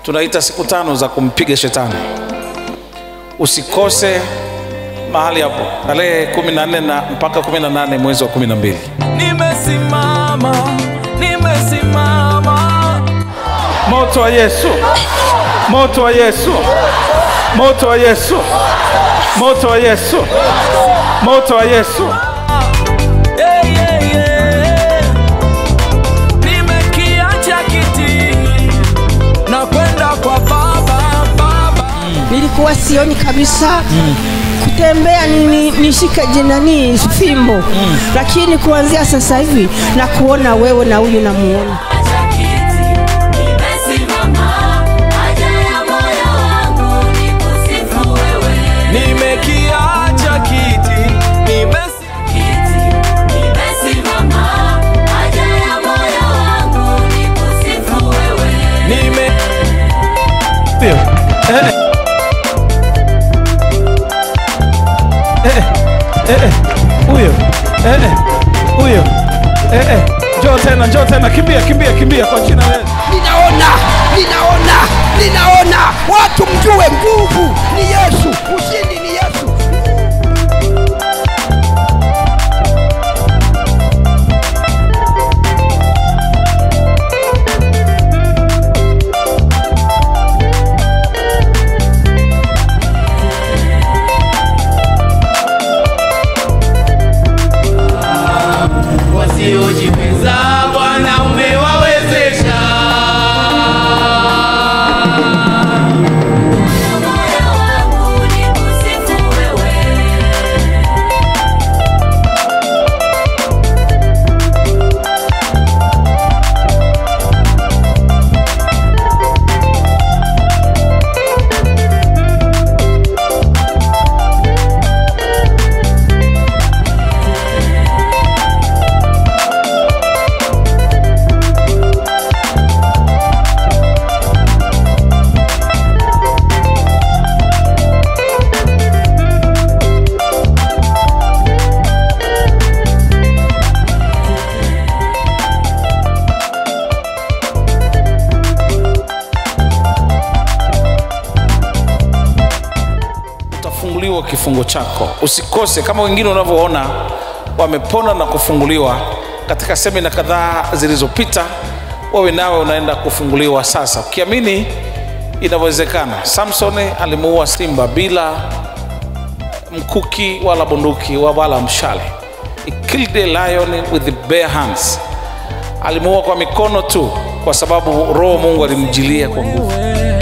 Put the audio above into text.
Tunaita siku 5 za kumpiga shetani. Usikose mahali hapo tarehe 14 na mpaka 18 mwezi wa 12. Nimesimama Moto wa Yesu, moto wa Yesu, moto wa Yesu, moto wa Yesu, moto wa Yesu. Nimekiacha kiti na kwenda kwa baba. Nilikuwa sioni kabisa. Kutembea nishike jenani fimbo. Lakini kuanzia sasa hivi na kuona wewe na huyu namuona. Nimekiacha kiti, nimesimama, haja ya moyo wangu ni kusifu wewe. Huyo. Njoo tena, kimbia kwa jina la Yesu. Ninaona watu mjue nguvu ni Yesu, ushindi ni Yesu. wasiojiweza Bwana umewawezesha. Utafunguliwa kifungo chako. Usikose kama wengine unavyoona wamepona na kufunguliwa katika semina kadhaa zilizopita, wewe nawe unaenda kufunguliwa sasa. Ukiamini inawezekana. Samson alimuua simba bila mkuki wala bunduki wala mshale. He killed a lion with the bare hands. Alimuua kwa mikono tu kwa sababu roho Mungu alimjilia kwa nguvu.